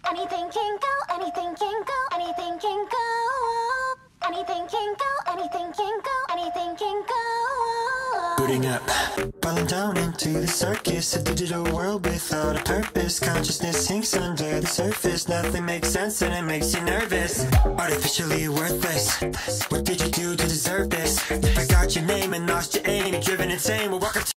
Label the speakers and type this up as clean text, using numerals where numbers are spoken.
Speaker 1: Anything can go, anything can go, anything can go. Anything can go, anything can go, anything can go.
Speaker 2: Booting up, falling down into the circus. A digital world without a purpose. Consciousness sinks under the surface. Nothing makes sense and it makes you nervous. Artificially worthless. What did you do to deserve this? Forgot your name and lost your aim. You're driven insane. We'll walk up to